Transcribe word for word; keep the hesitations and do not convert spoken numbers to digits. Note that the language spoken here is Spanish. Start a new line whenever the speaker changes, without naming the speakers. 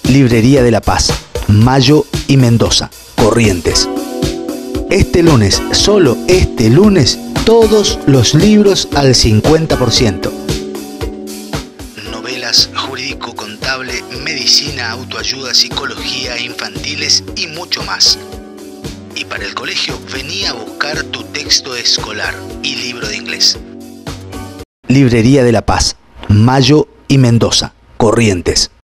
Librería de la Paz, Mayo y Mendoza, Corrientes. Este lunes, solo este lunes, todos los libros al cincuenta por ciento. Novelas, jurídico, contable, medicina, autoayuda, psicología, infantiles y mucho más. Y para el colegio, vení a buscar tu texto escolar y libro de inglés. Librería de la Paz, Mayo y Mendoza, Corrientes.